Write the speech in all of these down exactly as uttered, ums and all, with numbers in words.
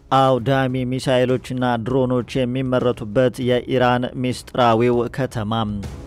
አውዳሚ ሚሳኤሎችና ድሮኖች የሚመረቱበት የኢራን ሚስጥራዊው ከተማ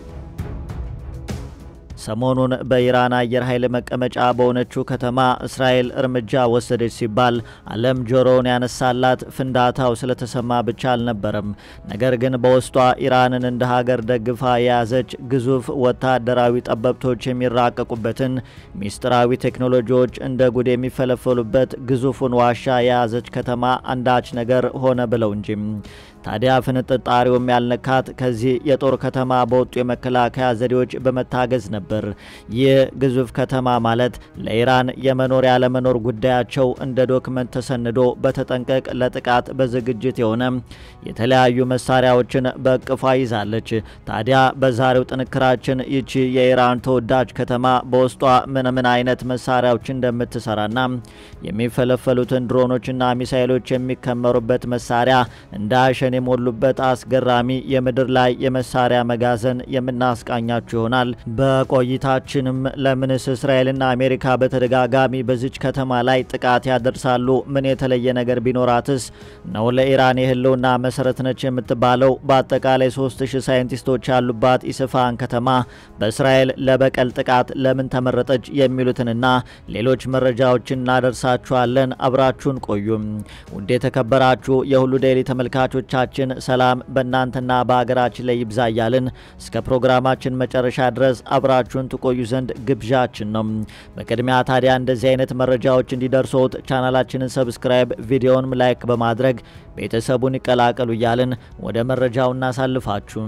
ሰሞኑን በኢራን አየር ኃይል መቀመጫ በሆነችው ከተማ እስራኤል እርምጃ ወሰደች ሲባል ዓለም ጆሮውን ያነሳላት ፍንዳታው ስለተሰማ ብቻ አልነበረም። ነገር ግን በውስጧ ኢራንን እንደ ሀገር ደግፋ የያዘች ግዙፍ ወታደራዊ ጠበብቶች የሚራቀቁበትን ሚስጥራዊ ቴክኖሎጂዎች እንደ ጉድ የሚፈለፈሉበት ግዙፉን ዋሻ የያዘች ከተማ አንዳች ነገር ሆነ ብለው እንጂ። ታዲያ ፍንጥጣሪውም ያልነካት ከዚህ የጦር ከተማ በወጡ የመከላከያ ዘዴዎች በመታገዝ ነበር። ይህ ግዙፍ ከተማ ማለት ለኢራን የመኖር ያለመኖር ጉዳያቸው እንደ ዶክመንት ተሰንዶ በተጠንቀቅ ለጥቃት በዝግጅት የሆነ የተለያዩ መሳሪያዎችን በቅፋ ይዛለች። ታዲያ በዛሬው ጥንክራችን ይቺ የኢራን ተወዳጅ ከተማ በውስጧ ምን ምን አይነት መሳሪያዎች እንደምትሰራና የሚፈለፈሉትን ድሮኖችና ሚሳኤሎች የሚከመሩበት መሳሪያ እንዳሸ የሞሉበት አስገራሚ የምድር ላይ የመሳሪያ መጋዘን የምናስቃኛችሁ ይሆናል። በቆይታችንም ለምንስ እስራኤልና አሜሪካ በተደጋጋሚ በዚች ከተማ ላይ ጥቃት ያደርሳሉ? ምን የተለየ ነገር ቢኖራትስ ነው ለኢራን የህልውና መሰረት ነች የምትባለው በአጠቃላይ ሶስት ሺህ ሳይንቲስቶች ያሉባት ኢስፋሃን ከተማ በእስራኤል ለበቀል ጥቃት ለምን ተመረጠች? የሚሉትንና ሌሎች መረጃዎችን እናደርሳችኋለን። አብራችሁን ቆዩ። ውድ የተከበራችሁ የሁሉ ዴይሊ ተመልካቾች ሰላም በእናንተና በአገራችን ላይ ይብዛ እያልን እስከ ፕሮግራማችን መጨረሻ ድረስ አብራችሁን ትቆዩ ዘንድ ግብዣችን ነው። በቅድሚያ ታዲያ እንደዚህ አይነት መረጃዎች እንዲደርሶት ቻናላችንን ሰብስክራይብ፣ ቪዲዮውን ላይክ በማድረግ ቤተሰቡን ይቀላቀሉ እያልን ወደ መረጃው እናሳልፋችሁ።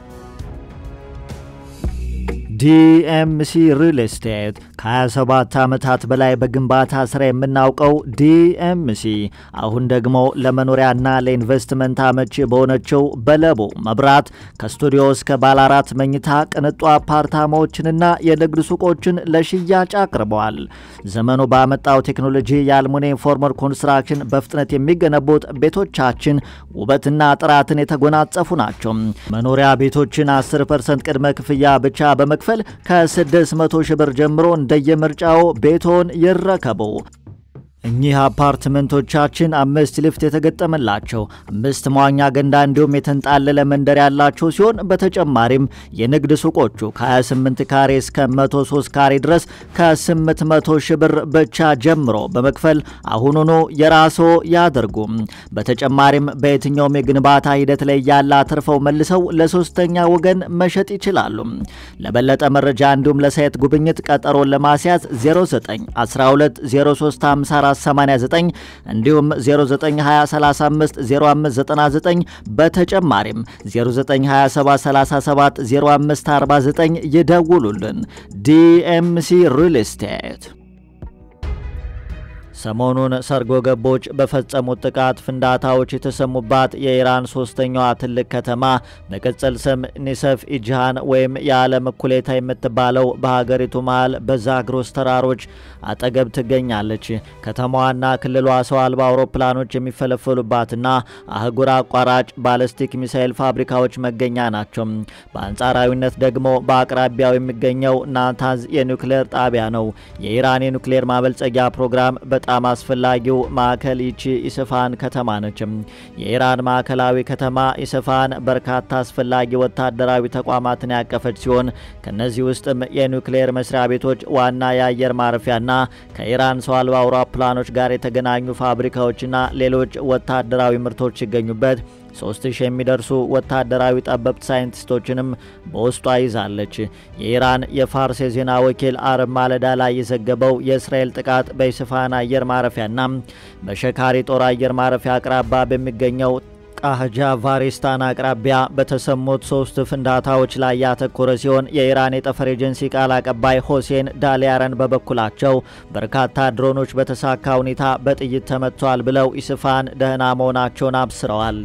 ዲኤምሲ ሪል ስቴት ከ27 ዓመታት በላይ በግንባታ ስራ የምናውቀው ዲኤምሲ አሁን ደግሞ ለመኖሪያና ለኢንቨስትመንት አመቺ በሆነችው በለቡ መብራት ከስቱዲዮ እስከ ባለ አራት መኝታ ቅንጡ አፓርታማዎችንና የንግድ ሱቆችን ለሽያጭ አቅርበዋል። ዘመኑ ባመጣው ቴክኖሎጂ የአልሙኒየም ፎርመር ኮንስትራክሽን በፍጥነት የሚገነቡት ቤቶቻችን ውበትና ጥራትን የተጎናጸፉ ናቸው። መኖሪያ ቤቶችን አስር ፐርሰንት ቅድመ ክፍያ ብቻ በመክፈል ከስድስት መቶ ሺህ ብር ጀምሮ እንደየምርጫው ቤቶን ይረከቡ። እኚህ አፓርትመንቶቻችን አምስት ሊፍት የተገጠመላቸው አምስት መዋኛ ገንዳ እንዲሁም የተንጣለለ መንደር ያላቸው ሲሆን በተጨማሪም የንግድ ሱቆቹ ከ28 ካሬ እስከ መቶ ሶስት ካሬ ድረስ ከስምንት መቶ ሺህ ብር ብቻ ጀምሮ በመክፈል አሁኑኑ የራሶ ያድርጉ። በተጨማሪም በየትኛውም የግንባታ ሂደት ላይ ያለ አትርፈው መልሰው ለሶስተኛ ወገን መሸጥ ይችላሉ። ለበለጠ መረጃ እንዲሁም ለሳይት ጉብኝት ቀጠሮን ለማስያዝ ዜሮ ዘጠኝ አስራ ሁለት ዜሮ ሶስት ሃምሳ አራት ሰማንያ ዘጠኝ እንዲሁም ዜሮ ዘጠኝ ሃያ ሰላሳ አምስት ዜሮ አምስት ዘጠና ዘጠኝ በተጨማሪም ዜሮ ዘጠኝ ሃያ ሰባት ሰላሳ ሰባት ዜሮ አምስት አርባ ዘጠኝ ይደውሉልን። ዲኤምሲ ሪል ስቴት። ሰሞኑን ሰርጎ ገቦች በፈጸሙት ጥቃት ፍንዳታዎች የተሰሙባት የኢራን ሶስተኛዋ ትልቅ ከተማ በቅጽል ስም ኒሰፍ ኢጃሃን ወይም የዓለም እኩሌታ የምትባለው በሀገሪቱ መሃል በዛግሮስ ተራሮች አጠገብ ትገኛለች። ከተማዋና ክልሏ ሰው አልባ አውሮፕላኖች የሚፈለፈሉባትና አህጉር አቋራጭ ባለስቲክ ሚሳኤል ፋብሪካዎች መገኛ ናቸው። በአንጻራዊነት ደግሞ በአቅራቢያው የሚገኘው ናታንዝ የኒውክሌር ጣቢያ ነው። የኢራን የኒውክሌር ማበልጸጊያ ፕሮግራም በጣም አስፈላጊው ማዕከል ይቺ ኢስፋሃን ከተማ ነች። የኢራን ማዕከላዊ ከተማ ኢስፋሃን በርካታ አስፈላጊ ወታደራዊ ተቋማትን ያቀፈች ሲሆን ከነዚህ ውስጥም የኒውክሌር መስሪያ ቤቶች፣ ዋና የአየር ማረፊያና ከኢራን ሰው አልባ አውሮፕላኖች ጋር የተገናኙ ፋብሪካዎችና ሌሎች ወታደራዊ ምርቶች ይገኙበት ሶስት ሺህ የሚደርሱ ወታደራዊ ጠበብት ሳይንቲስቶችንም በውስጧ ይዛለች። የኢራን የፋርስ የዜና ወኪል አረብ ማለዳ ላይ የዘገበው የእስራኤል ጥቃት በኢስፋሃን አየር ማረፊያና በሸካሪ ጦር አየር ማረፊያ አቅራቢያ በሚገኘው ቃህጃ ቫሪስታን አቅራቢያ በተሰሙት ሶስት ፍንዳታዎች ላይ ያተኮረ ሲሆን የኢራን የጠፈር ኤጀንሲ ቃል አቀባይ ሁሴን ዳሊያረን በበኩላቸው በርካታ ድሮኖች በተሳካ ሁኔታ በጥይት ተመቷል ብለው ኢስፋሃን ደህና መሆናቸውን አብስረዋል።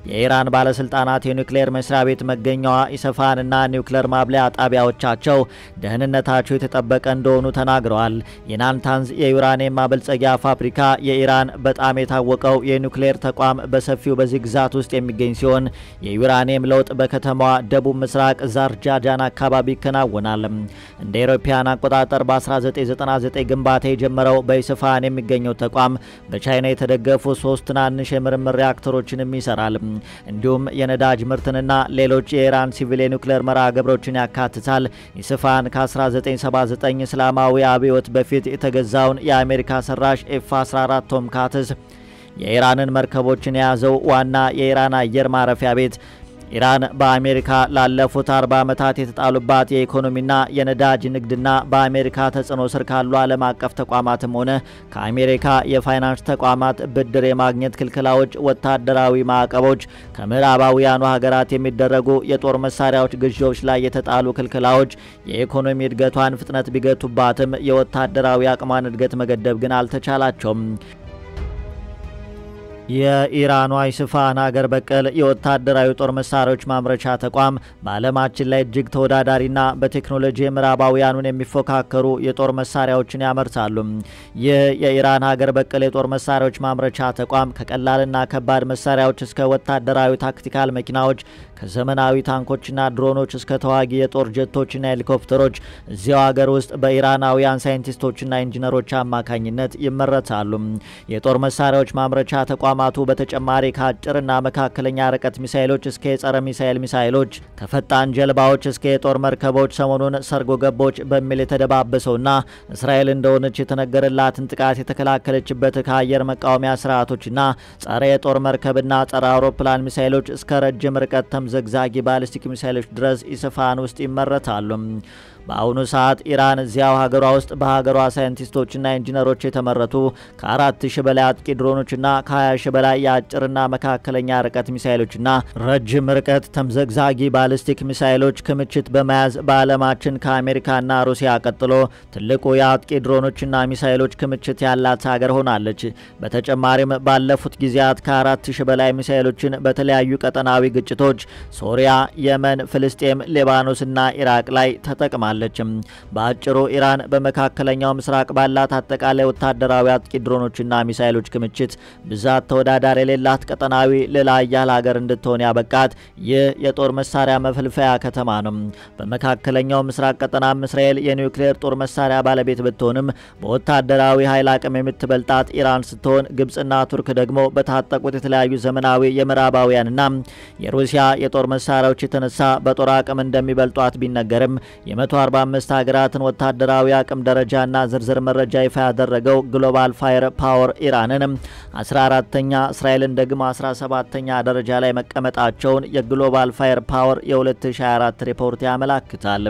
የኢራን ባለስልጣናት የኒውክሌር መስሪያ ቤት መገኛዋ ኢስፋሃንና ኒውክሌር ማብለያ ጣቢያዎቻቸው ደህንነታቸው የተጠበቀ እንደሆኑ ተናግረዋል። የናታንዝ የዩራኒየም ማበልጸጊያ ፋብሪካ የኢራን በጣም የታወቀው የኒውክሌር ተቋም በሰፊው በዚህ ግዛት ውስጥ የሚገኝ ሲሆን የዩራኒየም ለውጥ በከተማዋ ደቡብ ምስራቅ ዛርጃጃን አካባቢ ይከናወናል። እንደ አውሮፓውያን አቆጣጠር በ1999 ግንባታ የጀመረው በኢስፋሃን የሚገኘው ተቋም በቻይና የተደገፉ ሶስት ትናንሽ የምርምር ሪአክተሮችንም ይሰራል። እንዲሁም የነዳጅ ምርትንና ሌሎች የኢራን ሲቪል የኒውክሌር መርሃ ግብሮችን ያካትታል። ኢስፋሃን ከ1979 እስላማዊ አብዮት በፊት የተገዛውን የአሜሪካ ሰራሽ ኤፍ አስራ አራት ቶምካትስ የኢራንን መርከቦችን የያዘው ዋና የኢራን አየር ማረፊያ ቤት ኢራን በአሜሪካ ላለፉት አርባ ዓመታት የተጣሉባት የኢኮኖሚና የነዳጅ ንግድና በአሜሪካ ተጽዕኖ ስር ካሉ ዓለም አቀፍ ተቋማትም ሆነ ከአሜሪካ የፋይናንስ ተቋማት ብድር የማግኘት ክልክላዎች፣ ወታደራዊ ማዕቀቦች፣ ከምዕራባውያኑ ሀገራት የሚደረጉ የጦር መሳሪያዎች ግዢዎች ላይ የተጣሉ ክልክላዎች የኢኮኖሚ እድገቷን ፍጥነት ቢገቱባትም የወታደራዊ አቅሟን እድገት መገደብ ግን አልተቻላቸውም። የኢራኗ ኢስፋሃን ሀገር በቀል የወታደራዊ ጦር መሳሪያዎች ማምረቻ ተቋም በዓለማችን ላይ እጅግ ተወዳዳሪና በቴክኖሎጂ ምዕራባውያኑን የሚፎካከሩ የጦር መሳሪያዎችን ያመርታሉ። ይህ የኢራን ሀገር በቀል የጦር መሳሪያዎች ማምረቻ ተቋም ከቀላልና ከባድ መሳሪያዎች እስከ ወታደራዊ ታክቲካል መኪናዎች፣ ከዘመናዊ ታንኮችና ድሮኖች እስከ ተዋጊ የጦር ጀቶችና ሄሊኮፕተሮች እዚያው ሀገር ውስጥ በኢራናውያን ሳይንቲስቶችና ኢንጂነሮች አማካኝነት ይመረታሉ። የጦር መሳሪያዎች ማምረቻ ተቋማቱ በተጨማሪ ከአጭርና መካከለኛ ርቀት ሚሳኤሎች እስከ የጸረ ሚሳኤል ሚሳኤሎች፣ ከፈጣን ጀልባዎች እስከ የጦር መርከቦች ሰሞኑን ሰርጎ ገቦች በሚል የተደባበሰውና እስራኤል እንደሆነች የተነገረላትን ጥቃት የተከላከለችበት ከአየር መቃወሚያ ስርዓቶችና ጸረ የጦር መርከብና ጸረ አውሮፕላን ሚሳኤሎች እስከ ረጅም ርቀት ተምዘግዛጊ ባሊስቲክ ሚሳኤሎች ድረስ ኢስፋሃን ውስጥ ይመረታሉ። በአሁኑ ሰዓት ኢራን እዚያው ሀገሯ ውስጥ በሀገሯ ሳይንቲስቶችና ኢንጂነሮች የተመረቱ ከአራት ሺህ በላይ አጥቂ ድሮኖችና ከሀያ ሺህ በላይ የአጭርና መካከለኛ ርቀት ሚሳኤሎችና ረጅም ርቀት ተምዘግዛጊ ባሊስቲክ ሚሳኤሎች ክምችት በመያዝ በዓለማችን ከአሜሪካና ሩሲያ ቀጥሎ ትልቁ የአጥቂ ድሮኖችና ሚሳኤሎች ክምችት ያላት ሀገር ሆናለች። በተጨማሪም ባለፉት ጊዜያት ከአራት ሺህ በላይ ሚሳኤሎችን በተለያዩ ቀጠናዊ ግጭቶች ሶሪያ፣ የመን፣ ፍልስጤም፣ ሌባኖስና ኢራቅ ላይ ተጠቅማለች። በአጭሩ ኢራን በመካከለኛው ምስራቅ ባላት አጠቃላይ ወታደራዊ አጥቂ ድሮኖችና ሚሳኤሎች ክምችት ብዛት ተወዳዳሪ የሌላት ቀጠናዊ ሌላ ኃያል ሀገር እንድትሆን ያበቃት ይህ የጦር መሳሪያ መፈልፈያ ከተማ ነው። በመካከለኛው ምስራቅ ቀጠናም እስራኤል የኒውክሌር ጦር መሳሪያ ባለቤት ብትሆንም በወታደራዊ ኃይል አቅም የምትበልጣት ኢራን ስትሆን ግብጽና ቱርክ ደግሞ በታጠቁት የተለያዩ ዘመናዊ የምዕራባውያንና የሩሲያ የጦር መሳሪያዎች የተነሳ በጦር አቅም እንደሚበልጧት ቢነገርም የመቶ አርባ አምስት ሀገራትን ወታደራዊ አቅም ደረጃና ዝርዝር መረጃ ይፋ ያደረገው ግሎባል ፋየር ፓወር ኢራንን አስራ አራተኛ እስራኤልን ደግሞ አስራ ሰባተኛ ደረጃ ላይ መቀመጣቸውን የግሎባል ፋየር ፓወር የ2024 ሪፖርት ያመለክታል።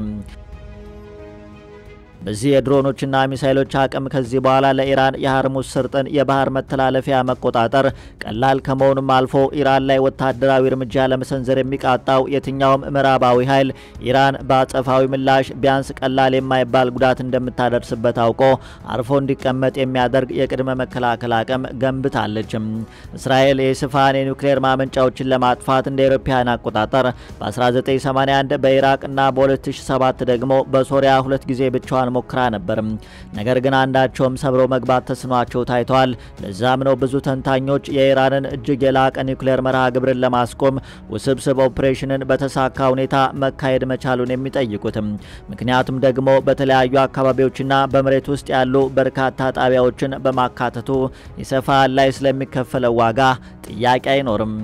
በዚህ የድሮኖችና ሚሳኤሎች አቅም ከዚህ በኋላ ለኢራን የሃርሙዝ ስርጥን የባህር መተላለፊያ መቆጣጠር ቀላል ከመሆኑም አልፎ ኢራን ላይ ወታደራዊ እርምጃ ለመሰንዘር የሚቃጣው የትኛውም ምዕራባዊ ኃይል ኢራን በአጸፋዊ ምላሽ ቢያንስ ቀላል የማይባል ጉዳት እንደምታደርስበት አውቆ አርፎ እንዲቀመጥ የሚያደርግ የቅድመ መከላከል አቅም ገንብታለች። እስራኤል የኢስፋሃን የኒውክሌር ማመንጫዎችን ለማጥፋት እንደ አውሮፓውያን አቆጣጠር በ1981 በኢራቅና በ2007 ደግሞ በሶሪያ ሁለት ጊዜ ብቻዋን ሞክራ ነበር። ነገር ግን አንዳቸውም ሰብሮ መግባት ተስኗቸው ታይተዋል። ለዛም ነው ብዙ ተንታኞች የኢራንን እጅግ የላቀ ኒውክሌር መርሃ ግብርን ለማስቆም ውስብስብ ኦፕሬሽንን በተሳካ ሁኔታ መካሄድ መቻሉን የሚጠይቁት። ምክንያቱም ደግሞ በተለያዩ አካባቢዎችና በመሬት ውስጥ ያሉ በርካታ ጣቢያዎችን በማካተቱ ኢስፋሃን ላይ ስለሚከፈለው ዋጋ ጥያቄ አይኖርም።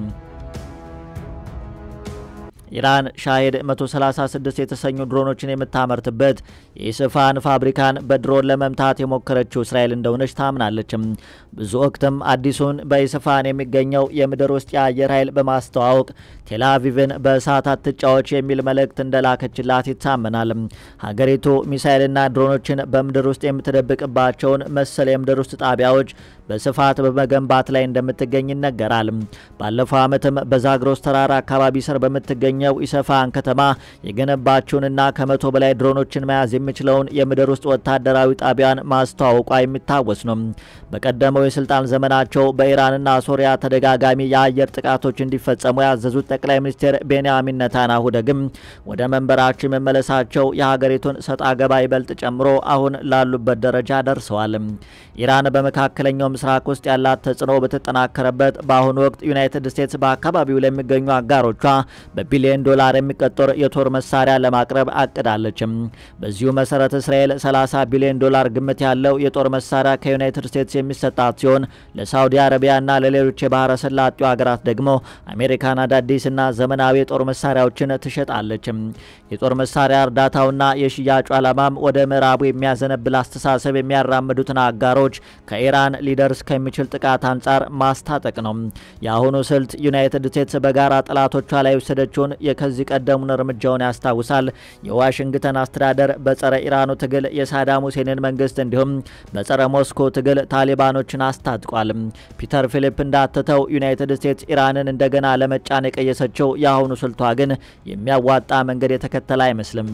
ኢራን ሻሂድ መቶ ሰላሳ ስድስት የተሰኙ ድሮኖችን የምታመርትበት የኢስፋሃን ፋብሪካን በድሮን ለመምታት የሞከረችው እስራኤል እንደሆነች ታምናለች። ብዙ ወቅትም አዲሱን በኢስፋሃን የሚገኘው የምድር ውስጥ የአየር ኃይል በማስተዋወቅ ቴል አቪቭን በእሳት አትጫዎች የሚል መልእክት እንደላከችላት ይታመናል። ሀገሪቱ ሚሳኤልና ድሮኖችን በምድር ውስጥ የምትደብቅባቸውን መሰል የምድር ውስጥ ጣቢያዎች በስፋት በመገንባት ላይ እንደምትገኝ ይነገራል። ባለፈው ዓመትም በዛግሮስ ተራራ አካባቢ ስር በምትገኘው በምትገኘው ኢሰፋን ከተማ የገነባችውንና ከመቶ በላይ ድሮኖችን መያዝ የሚችለውን የምድር ውስጥ ወታደራዊ ጣቢያን ማስተዋወቋ የሚታወስ ነው። በቀደመው የስልጣን ዘመናቸው በኢራንና ሶሪያ ተደጋጋሚ የአየር ጥቃቶች እንዲፈጸሙ ያዘዙት ጠቅላይ ሚኒስትር ቤንያሚን ኔታንያሁ ደግሞ ወደ መንበራቸው መመለሳቸው የሀገሪቱን ሰጣ ገባ ይበልጥ ጨምሮ አሁን ላሉበት ደረጃ ደርሰዋል። ኢራን በመካከለኛው ምስራቅ ውስጥ ያላት ተጽዕኖ በተጠናከረበት በአሁኑ ወቅት ዩናይትድ ስቴትስ በአካባቢው ለሚገኙ አጋሮቿ በቢሊዮን ዶላር የሚቆጠር የጦር መሳሪያ ለማቅረብ አቅዳለች። በዚሁ መሰረት እስራኤል ሰላሳ ቢሊዮን ዶላር ግምት ያለው የጦር መሳሪያ ከዩናይትድ ስቴትስ የሚሰጣት ሲሆን ለሳውዲ አረቢያና ለሌሎች የባህረ ሰላጤው ሀገራት ደግሞ አሜሪካን አዳዲስና ዘመናዊ የጦር መሳሪያዎችን ትሸጣለች። የጦር መሳሪያ እርዳታውና የሽያጩ ዓላማም ወደ ምዕራቡ የሚያዘነብል አስተሳሰብ የሚያራምዱትን አጋሮች ከኢራን ሊደርስ ከሚችል ጥቃት አንጻር ማስታጠቅ ነው። የአሁኑ ስልት ዩናይትድ ስቴትስ በጋራ ጠላቶቿ ላይ ወሰደችውን የከዚህ ቀደሙን እርምጃውን ያስታውሳል። የዋሽንግተን አስተዳደር በጸረ ኢራኑ ትግል የሳዳም ሁሴንን መንግስት እንዲሁም በጸረ ሞስኮ ትግል ታሊባኖችን አስታጥቋል። ፒተር ፊሊፕ እንዳተተው ዩናይትድ ስቴትስ ኢራንን እንደገና ለመጫን የቀየሰችው የአሁኑ ስልቷ ግን የሚያዋጣ መንገድ የተከተለ አይመስልም።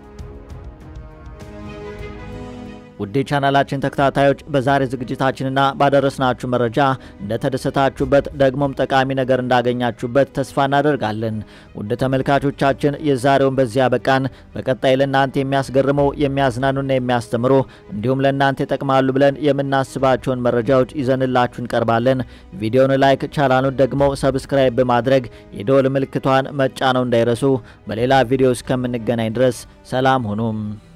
ውድ ቻናላችን ተከታታዮች በዛሬ ዝግጅታችንና ባደረስናችሁ መረጃ እንደተደሰታችሁበት ደግሞም ጠቃሚ ነገር እንዳገኛችሁበት ተስፋ እናደርጋለን። ውድ ተመልካቾቻችን የዛሬውን በዚያ በቃን። በቀጣይ ለእናንተ የሚያስገርሙ የሚያዝናኑና የሚያስተምሩ እንዲሁም ለእናንተ ይጠቅማሉ ብለን የምናስባቸውን መረጃዎች ይዘንላችሁ እንቀርባለን። ቪዲዮውን ላይክ፣ ቻናሉን ደግሞ ሰብስክራይብ በማድረግ የደወል ምልክቷን መጫነው እንዳይረሱ። በሌላ ቪዲዮ እስከምንገናኝ ድረስ ሰላም ሁኑ።